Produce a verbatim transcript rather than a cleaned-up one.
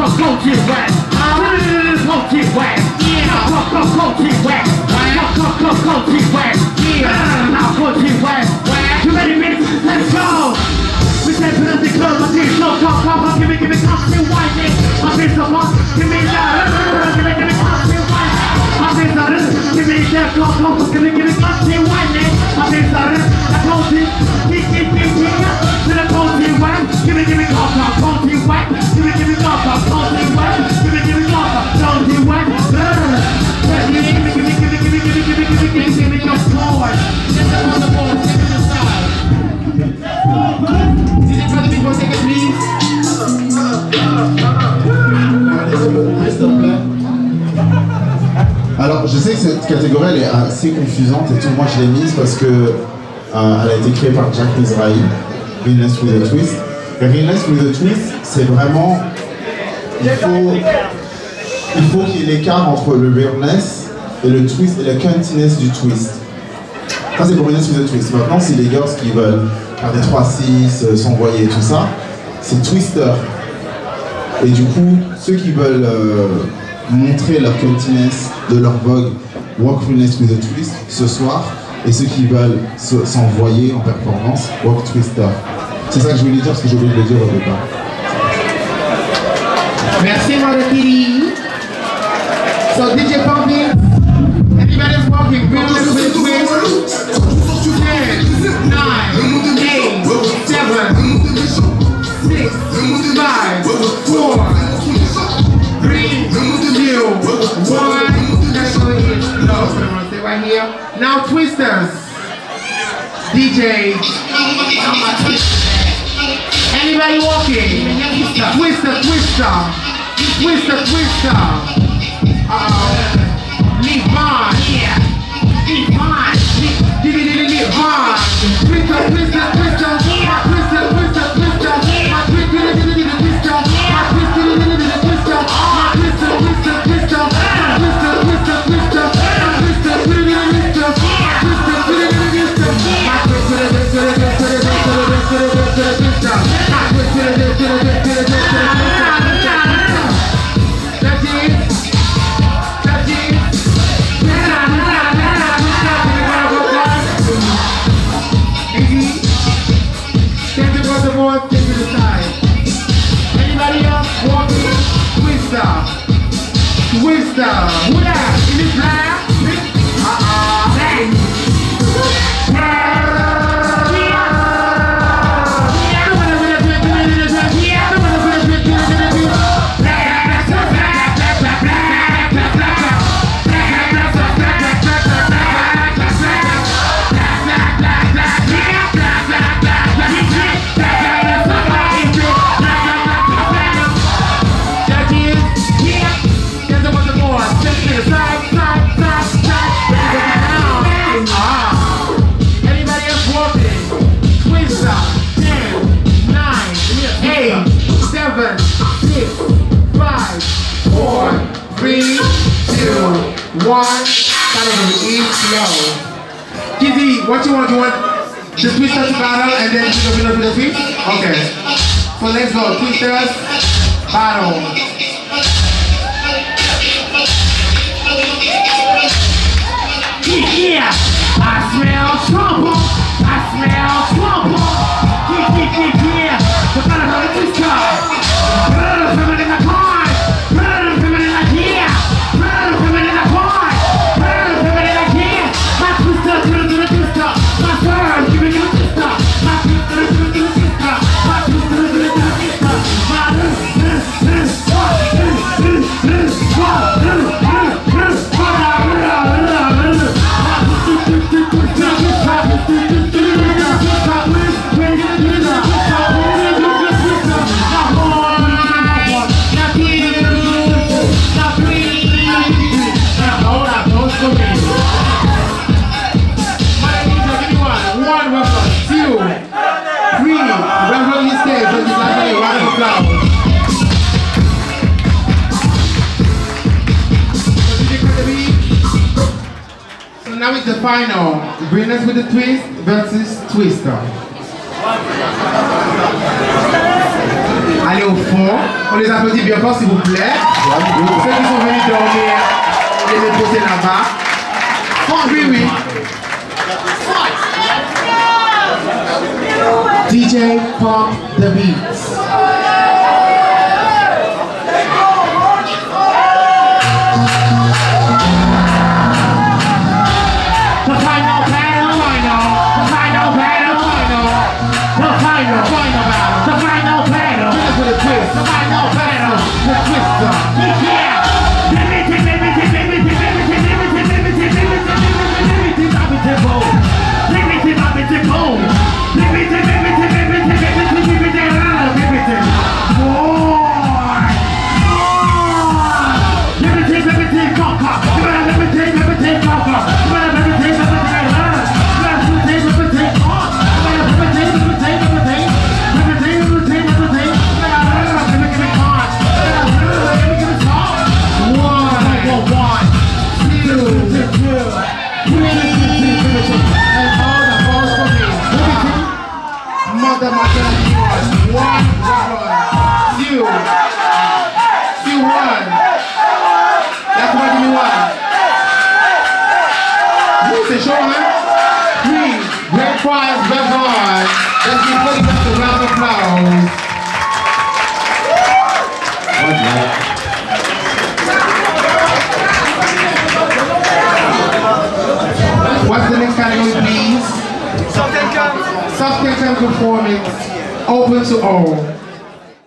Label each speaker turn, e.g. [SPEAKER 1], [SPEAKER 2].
[SPEAKER 1] go, go, get wet. Go, get wet. Yeah. Go, go, go, get wet. Go, go, go, go, get wet. Yeah. Now go, get wet. You ready, bitch? Let's go. We said put up the club, my team so come, come, come, give me, give me constant whining. My face so hot, give me that, give me, give me constant whining. My face so hot, give me that, come, come, give me, give me constant whining. My face so hot, I told you, keep, keep, keep, keep, to the constant whine. Give me, give me constant, constant whine. Give me, give me constant, constant whine. Give me, give me constant, constant whine. Give me, give me, give me, give me, give me, give me, give me, give me, give me, give me your sword. Get them on the board, take it aside.
[SPEAKER 2] Alors je sais que cette catégorie elle est assez confusante et tout, moi je l'ai mise parce que euh, elle a été créée par Jack Israel, Realness with a Twist. Et Realness with a Twist, c'est vraiment, il faut il faut qu'il y ait l'écart entre le realness et le twist et la cuntiness du twist. Ça c'est pour Realness with a Twist. Maintenant c'est les girls qui veulent faire des trois six, euh, s'envoyer et tout ça, c'est Twister. Et du coup, ceux qui veulent euh, montrer leur cuntiness de leur vogue, walk Realness with a Twist ce soir, et ceux qui veulent s'envoyer en performance, walk Twister. C'est ça que je voulais dire parce que j'ai oublié de le dire au départ.
[SPEAKER 3] Merci mon Kiddy. So D J Pumpy, everybody's walking Realness with a Twist. ten, nine, eight, seven, six, five, four, three, two, one. That's all it is. No, I'm gonna stay right here. Now twisters. D J. Anybody walking? Twister, twister. Twister, twister. Uh-oh. Leave on. Yeah. Leave on. Give it, give it, leave on. Twister, twister, twister. My twister, twister, twister. My twister, twister, twister. My twister, twister, twister. My twister, twister, twister. My twister, twister, twister. My twister, twister, twister. My twister, twister, twister. My twister, twister, twister. My twister, twister, twister. That's it. That's it. Easy. Take it on the board, take it aside. Anybody else walking? Twister. Twister. Who that? In this lab? Uh-uh. Bang. One, kind of eat slow. Kiddy, what you want? You want the twisters to battle and then you go with the feet? Okay. So let's go. Twisters, battle. Yeah, I smell trouble. I smell trouble. Yeah, yeah, yeah, yeah. We're gonna go to twister. Brother, coming in the car. Brother, coming in the gear. Brother, coming in the car. Brother, coming in the gear. My twister, gonna do the twister. My sword, give me your twister. My twister, gonna do the twister. My twister, gonna do the twister. My this, this, this, what, this, this, this, what, this, this, this, what, Now it's the final. Realness with a Twist versus Twister. Allez au fond. On les applaudit bien fort s'il vous plaît. Ceux qui sont venus dormir, les déposer là-bas. Oh oui, oui. D J pump the beats.
[SPEAKER 1] The final battle, final. The final battle, final. The final, final battle. The final battle.
[SPEAKER 3] Finish with a twist.
[SPEAKER 1] The final battle.
[SPEAKER 3] The twister.
[SPEAKER 1] Yeah. Limited, limited, limited, limited, limited, limited, limited, limited, limited, limited, boom. Limited, limited, boom. Limited, limited, limited, limited, limited, limited. More. Limited, limited, conquer. Limited, limited, conquer. Limited, limited,
[SPEAKER 3] Mother, mother, one, two, two, one. That's what you want. Who's the show, huh? Three, great prize, best on. Let's give putting up the round of applause. What's the next category, please? Soft and performance, open to all.